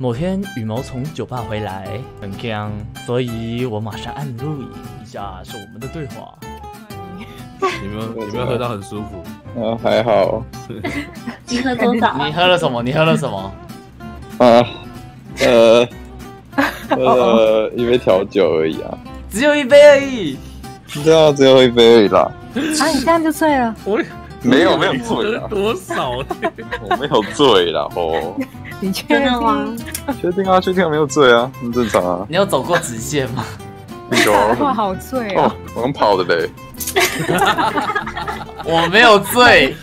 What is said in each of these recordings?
某天羽毛从酒吧回来，很呛，所以我马上按录影。以下是我们的对话。 有没有喝到很舒服？ 还好。 你喝多少？ 你喝了什么？你喝了什么？ 喝了一杯调酒而已啊。 只有一杯而已。 对啊，只有一杯而已啦。 啊，你这样就醉了？ 没有醉啦， 多少？ 我没有醉啦，哦。 你确定吗？ 确定啊，确定没有醉啊，很正常啊。 你有走过直线吗？ 有啊。 哇，好醉哦！ 我刚跑的嘞。 我没有醉。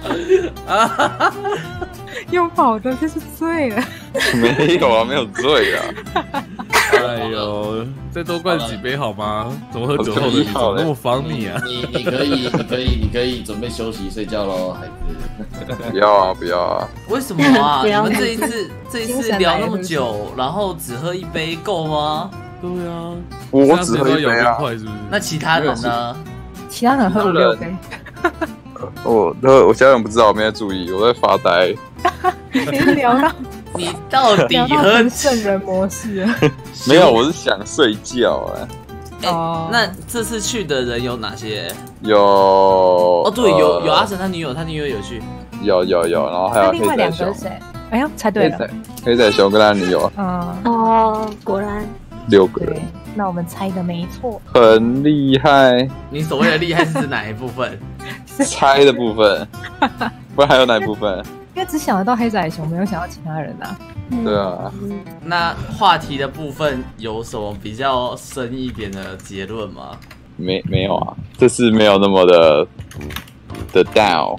用跑的就是醉了。 没有啊，没有醉啊。 哎呦，再多灌几杯好吗？怎么喝酒后的你怎么那么防你啊？ 你可以准备休息睡觉喽，孩子。 不要啊，不要啊！ 为什么啊？你们这一次聊那么久，然后只喝一杯够吗？ 对啊， 我只喝一杯啊。 是不是？ 那其他人呢？ 其他人喝5-6杯。 我家人不知道，我没在注意，我在发呆。 聊到你到底喝圣人模式？ 没有，我是想睡觉那这次去的人有哪些？ 有哦，对，有阿神他女友有去。 有，然后还有另外2个是谁？哎呦，猜对了， 黑仔熊跟他女友。 哦，果然 6个人。 对，那我们猜的没错， 很厉害。 你所谓的厉害是指哪一部分？ 猜的部分，不然还有哪一部分？ 因为只想得到黑仔熊，没有想到其他人啊。 对啊。 那话题的部分有什么比较深一点的结论吗？ 没有啊，这次没有那么的 down，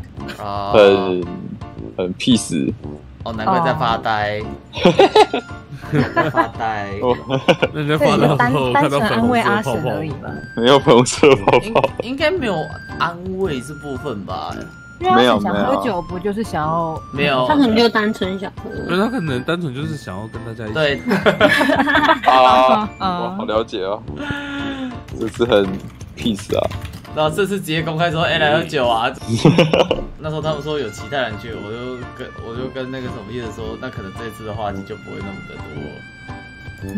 很 peace。 哦，难怪在发呆。在发呆。 那你在发呆的时候看到粉红色泡泡吗？ 没有粉红色泡泡。 应该没有安慰这部分吧？ 没有，想喝酒不就是想要？ 没有， 他可能就单纯想喝。 对，他可能单纯就是想要跟大家一起。 对。 我好了解哦。这次很 peace 啊。 然后这次直接公开说，来喝酒啊！那时候他们说有其他人去，我就跟那个什么意思说，那可能这次的话题就不会那么的多。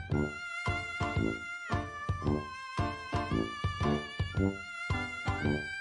嗯。